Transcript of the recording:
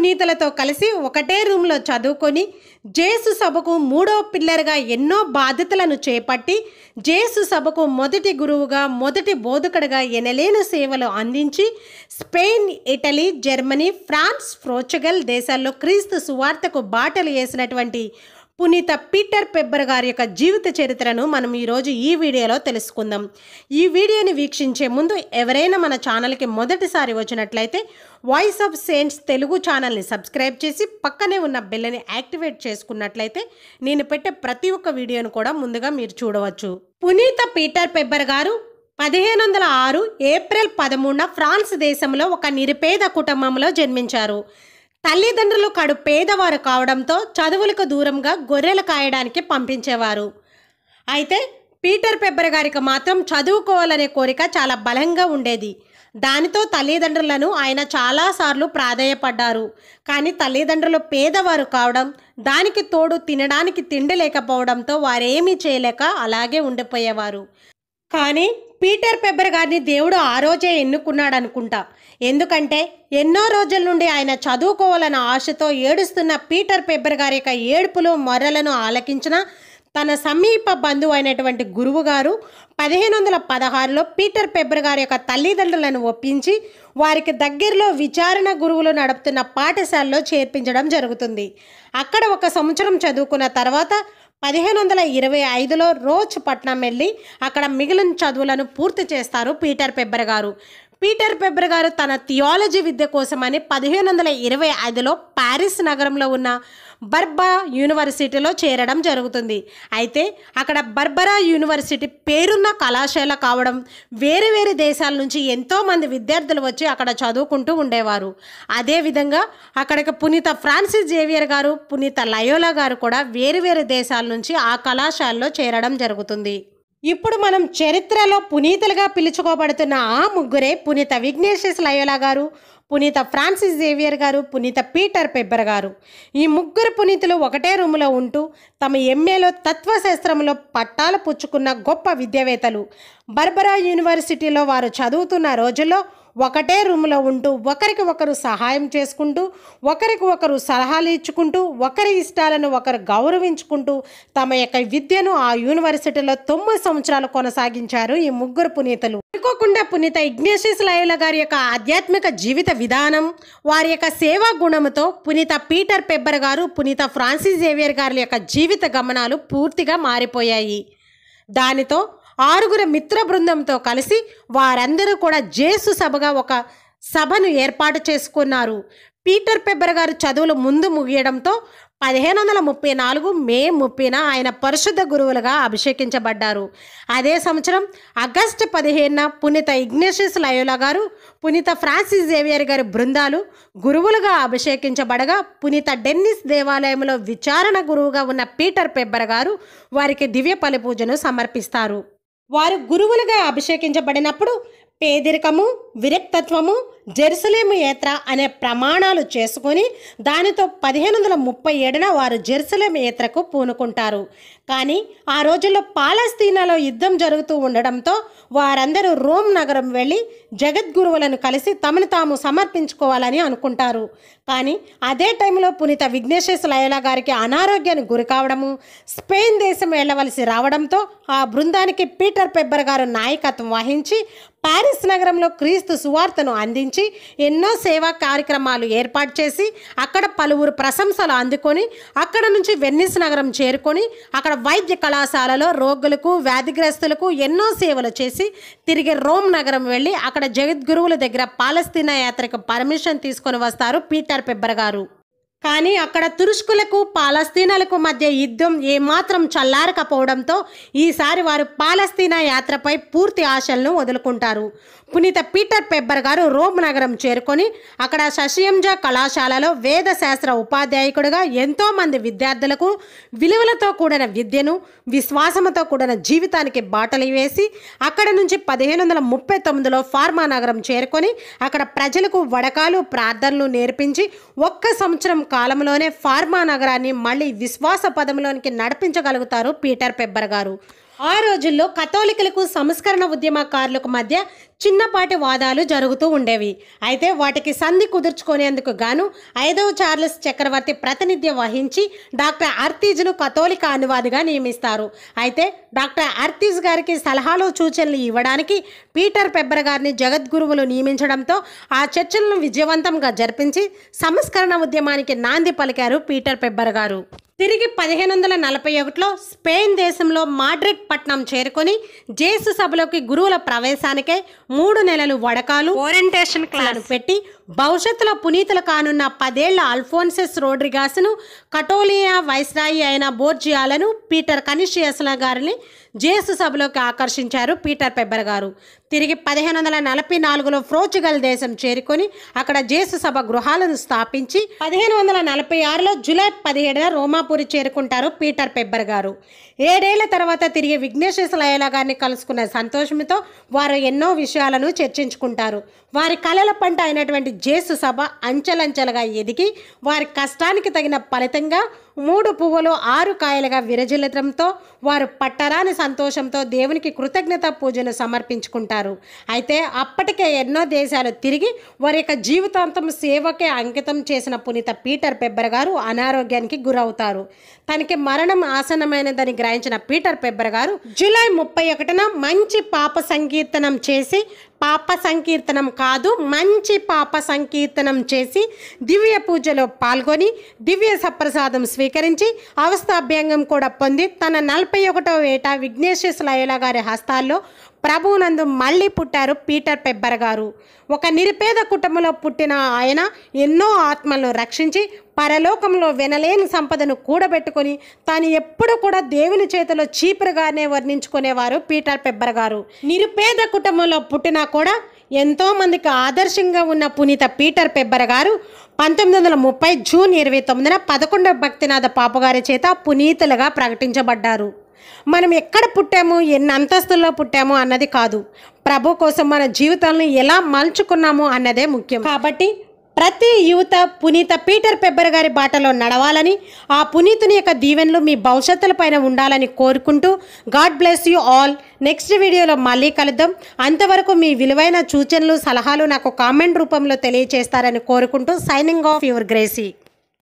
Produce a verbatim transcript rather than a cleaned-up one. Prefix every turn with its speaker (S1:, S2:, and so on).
S1: పునీతులతో కలిసి ఒకటే రూమ్లో చదువుకొని జేసు సభకు మూడో పిల్లర్గా ఎన్నో బాధ్యతలను చేపట్టి జేసు సభకు మొదటి గురువుగా మొదటి బోధకుడిగా ఎనలేని సేవలు అందించి Spain, Italy, Germany, France, Portugal దేశాల్లో క్రీస్తు సువార్తకు బాటలు వేసినటువంటి పునీత పీటర్ ఫెబర్ గారి యొక్క జీవిత చరిత్రను మనం ఈరోజు ఈ వీడియోలో తెలుసుకుందాం. ఈ వీడియోని వీక్షించే ముందు ఎవరైనా మన ఛానల్కి మొదటిసారి వచ్చినట్లయితే వాయిస్ ఆఫ్ సెయింట్స్ తెలుగు ఛానల్ని సబ్స్క్రైబ్ చేసి పక్కనే ఉన్న బెల్లని యాక్టివేట్ చేసుకున్నట్లయితే నేను పెట్టే ప్రతి ఒక్క వీడియోను కూడా ముందుగా మీరు చూడవచ్చు. పునీత పీటర్ ఫెబర్ గారు పదిహేను వందల ఆరు ఏప్రిల్ పదమూడున ఫ్రాన్స్ దేశంలో ఒక నిరుపేద కుటుంబంలో జన్మించారు. తల్లిదండ్రులు కడు పేదవారు కావడంతో చదువులకు దూరంగా గొర్రెలు కాయడానికి పంపించేవారు. అయితే పీటర్ ఫెబర్ గారికి మాత్రం చదువుకోవాలనే కోరిక చాలా బలంగా ఉండేది. దానితో తల్లిదండ్రులను ఆయన చాలాసార్లు ప్రాధేయపడ్డారు. కానీ తల్లిదండ్రులు పేదవారు కావడం, దానికి తోడు తినడానికి తిండి లేకపోవడంతో వారేమీ చేయలేక అలాగే ఉండిపోయేవారు. కానీ పీటర్ ఫెబర్ గారిని దేవుడు ఆ రోజే ఎన్నుకున్నాడు అనుకుంటా. ఎందుకంటే ఎన్నో రోజుల నుండి ఆయన చదువుకోవాలన్న ఆశతో ఏడుస్తున్న పీటర్ ఫెబర్ గారి యొక్క ఏడుపులు మొర్రలను ఆలకించిన తన సమీప బంధువు అయినటువంటి గురువు గారు పదిహేను వందల పదహారులో పీటర్ ఫెబర్ గారి యొక్క తల్లిదండ్రులను ఒప్పించి వారికి దగ్గరలో విచారణ గురువులు నడుపుతున్న పాఠశాలలో చేర్పించడం జరుగుతుంది. అక్కడ ఒక సంవత్సరం చదువుకున్న తర్వాత పదిహేను వందల ఇరవై ఐదులో రోచ్ పట్నం వెళ్ళి అక్కడ మిగిలిన చదువులను పూర్తి చేస్తారు పీటర్ ఫెబర్ గారు. పీటర్ ఫెబర్ గారు తన థియాలజీ విద్య కోసమని పదిహేను వందల ఇరవై ఐదులో ప్యారిస్ నగరంలో ఉన్న బర్బా యూనివర్సిటీలో చేరడం జరుగుతుంది. అయితే అక్కడ బర్బరా యూనివర్సిటీ పేరున్న కళాశాల కావడం, వేరే వేరే దేశాల నుంచి ఎంతోమంది విద్యార్థులు వచ్చి అక్కడ చదువుకుంటూ ఉండేవారు. అదేవిధంగా అక్కడికి పునీత ఫ్రాన్సిస్ జేవియర్ గారు, పునీత లయోలా గారు కూడా వేరు వేరు దేశాల నుంచి ఆ కళాశాలలో చేరడం జరుగుతుంది. ఇప్పుడు మనం చరిత్రలో పునీతులుగా పిలుచుకోబడుతున్న ఆ ముగ్గురే పునీత ఇగ్నేషియస్ లయోలా గారు, పునీత ఫ్రాన్సిస్ జేవియర్ గారు, పునీత పీటర్ ఫెబర్ గారు. ఈ ముగ్గురు పునీతులు ఒకటే రూములో ఉంటూ తమ ఎంఏలో తత్వశాస్త్రంలో పట్టాలు పుచ్చుకున్న గొప్ప విద్యావేత్తలు. బర్బరా యూనివర్సిటీలో వారు చదువుతున్న రోజుల్లో ఒకటే రూములో ఉంటూ ఒకరికి ఒకరు సహాయం చేసుకుంటూ ఒకరికి ఒకరు సలహాలు ఇచ్చుకుంటూ ఒకరి ఇష్టాలను ఒకరు గౌరవించుకుంటూ తమ యొక్క విద్యను ఆ యూనివర్సిటీలో తొమ్మిది సంవత్సరాలు కొనసాగించారు ఈ ముగ్గురు పునీతులు. అనుకోకుండా పునీత ఇగ్నేషియస్ లయోలా గారి యొక్క ఆధ్యాత్మిక జీవిత విధానం, వారి యొక్క సేవా గుణముతో పునీత పీటర్ ఫెబర్ గారు, పునీత ఫ్రాన్సిస్ జేవియర్ గారి యొక్క జీవిత గమనాలు పూర్తిగా మారిపోయాయి. దానితో ఆరుగురు మిత్ర బృందంతో కలిసి వారందరూ కూడా జేసు సభగా ఒక సభను ఏర్పాటు చేసుకున్నారు. పీటర్ ఫెబర్ గారు చదువులు ముందు ముగియడంతో పదిహేను వందల ముప్పై నాలుగు మే ముప్పైన ఆయన పరిశుద్ధ గురువులుగా అభిషేకించబడ్డారు. అదే సంవత్సరం ఆగస్టు పదిహేనున పునీత ఇగ్నేషియస్ లయోలా గారు, పునీత ఫ్రాన్సిస్ జేవియర్ గారి బృందాలు గురువులుగా అభిషేకించబడగా పునీత డెన్నిస్ దేవాలయంలో విచారణ గురువుగా ఉన్న పీటర్ ఫెబర్ గారు వారికి దివ్య బలి పూజను సమర్పిస్తారు. వారు గురువులుగా అభిషేకించబడినప్పుడు పేదరికము, విరక్తత్వము, జెరూసలేము యాత్ర అనే ప్రమాణాలు చేసుకొని దానితో పదిహేను వందల ముప్పై ఏడున వారు జెరూసలేము యాత్రకు పూనుకుంటారు. కానీ ఆ రోజుల్లో పాలస్తీనాలో యుద్ధం జరుగుతూ ఉండడంతో వారందరూ రోమ్ నగరం వెళ్ళి జగద్గురువులను కలిసి తమను తాము సమర్పించుకోవాలని అనుకుంటారు. కానీ అదే టైంలో పునీత ఇగ్నేషియస్ లయోలా గారికి అనారోగ్యానికి గురి కావడము, స్పెయిన్ దేశం వెళ్ళవలసి రావడంతో ఆ బృందానికి పీటర్ ఫెబర్ గారు నాయకత్వం వహించి ప్యారిస్ నగరంలో క్రీస్తు సువార్తను అందించి ఎన్నో సేవా కార్యక్రమాలు ఏర్పాటు చేసి అక్కడ పలువురు ప్రశంసలు అందుకొని అక్కడ నుంచి వెన్నిస్ నగరం చేరుకొని అక్కడ వైద్య కళాశాలలో రోగులకు, వ్యాధిగ్రస్తులకు ఎన్నో సేవలు చేసి తిరిగి రోమ్ నగరం వెళ్ళి అక్కడ జగద్గురువుల దగ్గర పాలస్తీనా యాత్రకు పర్మిషన్ తీసుకొని వస్తారు పీటర్ ఫెబర్ గారు. కానీ అక్కడ తురుష్కులకు పాలస్తీనాలకు మధ్య యుద్ధం ఏమాత్రం చల్లారకపోవడంతో ఈసారి వారు పాలస్తీనా యాత్రపై పూర్తి ఆశలను వదులుకుంటారు. పునీత పీటర్ ఫెబర్ గారు రోమ్ నగరం చేరుకొని అక్కడ శశియంజ కళాశాలలో వేద శాస్త్ర ఉపాధ్యాయుడిగా ఎంతోమంది విద్యార్థులకు విలువలతో కూడిన విద్యను, విశ్వాసంతో కూడిన జీవితానికి బాటలు వేసి అక్కడ నుంచి పదిహేను వందల ముప్పై తొమ్మిదిలో ఫార్మా నగరం చేరుకొని అక్కడ ప్రజలకు వడకాలు, ప్రార్థనలు నేర్పించి ఒక్క సంవత్సరం కాలంలోనే ఫార్మా నగరాన్ని మళ్ళీ విశ్వాస పదంలోనికి నడిపించగలుగుతారు పీటర్ ఫెబర్ గారు. ఆ రోజుల్లో కథోలికులకు సంస్కరణ ఉద్యమకారులకు మధ్య చిన్నపాటి వాదాలు జరుగుతూ ఉండేవి. అయితే వాటికి సంధి కుదుర్చుకునేందుకు గాను ఐదవ చార్లెస్ చక్రవర్తి ప్రాతినిధ్యం వహించి డాక్టర్ అర్తీజ్ను కథోలిక అనువాదిగా నియమిస్తారు. అయితే డాక్టర్ అర్తీజ్ గారికి సలహాలు సూచనలు ఇవ్వడానికి పీటర్ ఫెబర్ గారిని జగద్గురువులు నియమించడంతో ఆ చర్చలను విజయవంతంగా జరిపించి సంస్కరణ ఉద్యమానికి నాంది పలికారు పీటర్ ఫెబర్ గారు. తిరిగి పదిహేను వందల నలభై ఒకటిలో స్పెయిన్ దేశంలో మాడ్రిడ్ పట్టణం చేరుకొని జేసు సభలోకి గురువుల ప్రవేశానికై మూడు నెలలు వడకాలు ఓరియంటేషన్ క్లాస్ పెట్టి భవిష్యత్తులో పునీతులు కానున్న పదేళ్ల అల్ఫోన్సెస్ రోడ్రిగాస్ను, కటోలియా వైస్రాయి అయిన బోర్జియాలను, పీటర్ కనిషియస్ల గారిని జేసు సభలోకి ఆకర్షించారు పీటర్ ఫెబర్ గారు. తిరిగి పదిహేను వందల నలభై నాలుగులో పోర్చుగల్ దేశం చేరుకొని అక్కడ జేసు సభ గృహాలను స్థాపించి పదిహేను వందల నలభై ఆరులో జూలై పదిహేడున రోమాపురి చేరుకుంటారు పీటర్ ఫెబర్ గారు. ఏడేళ్ల తర్వాత తిరిగి ఇగ్నేషియస్ లయోలా గారిని కలుసుకున్న సంతోషంతో వారు ఎన్నో విషయాలను చర్చించుకుంటారు. వారి కలల పంట అయినటువంటి జేసు సభ అంచెలంచెలుగా ఎదిగి వారి కష్టానికి తగిన ఫలితంగా మూడు పువ్వులు ఆరు కాయలుగా విరజిల్లడంతో వారు పట్టరాని సంతోషంతో దేవునికి కృతజ్ఞత పూజను సమర్పించుకుంటారు. అయితే అప్పటికే ఎన్నో దేశాలు తిరిగి వారి యొక్క జీవితాంతం సేవకే అంకితం చేసిన పునీత పీటర్ ఫెబర్ గారు అనారోగ్యానికి గురవుతారు. తనకి మరణం ఆసన్నమైనదని గ్రహించిన పీటర్ ఫెబర్ గారు జూలై ముప్పై ఒకటిన మంచి పాప సంకీర్తనం చేసి పాప సంకీర్తనం కాదు మంచి పాప సంకీర్తనం చేసి దివ్య పూజలో పాల్గొని దివ్య సప్రసాదం స్వీకరించి అవస్థాభ్యంగం కూడా పొంది తన నలభై ఒకటవ ఏట ఇగ్నేషియస్ లయోలా గారి హస్తాల్లో ప్రభువునందు మళ్ళీ పుట్టారు పీటర్ ఫెబర్ గారు. ఒక నిరుపేద కుటుంబంలో పుట్టిన ఆయన ఎన్నో ఆత్మలను రక్షించి పరలోకంలో వినలేని సంపదను కూడబెట్టుకొని తాను ఎప్పుడు కూడా దేవుని చేతిలో చీపురుగానే వర్ణించుకునేవారు పీటర్ ఫెబర్ గారు. నిరుపేద కుటుంబంలో పుట్టినా కూడా ఎంతో మందికి ఆదర్శంగా ఉన్న పునీత పీటర్ ఫెబర్ గారు పంతొమ్మిది వందల ముప్పై జూన్ ఇరవై తొమ్మిదిన పదకొండవ భక్తినాథ పాపగారి చేత పునీతులుగా ప్రకటించబడ్డారు. మనం ఎక్కడ పుట్టాము, ఎన్ని అంతస్తుల్లో పుట్టాము అన్నది కాదు, ప్రభు కోసం మన జీవితాలను ఎలా మలుచుకున్నాము అన్నదే ముఖ్యం. కాబట్టి ప్రతి యువత పునీత పీటర్ ఫెబర్ గారి బాటలో నడవాలని, ఆ పునీతుని యొక్క దీవెనలు మీ భవిష్యత్తుల పైన ఉండాలని కోరుకుంటూ God bless you all. Next వీడియోలో మళ్ళీ కలుద్దాం. అంతవరకు మీ విలువైన సూచనలు సలహాలు నాకు కామెంట్ రూపంలో తెలియజేస్తారని కోరుకుంటూ సైనింగ్ ఆఫ్ యువర్ గ్రేసీ.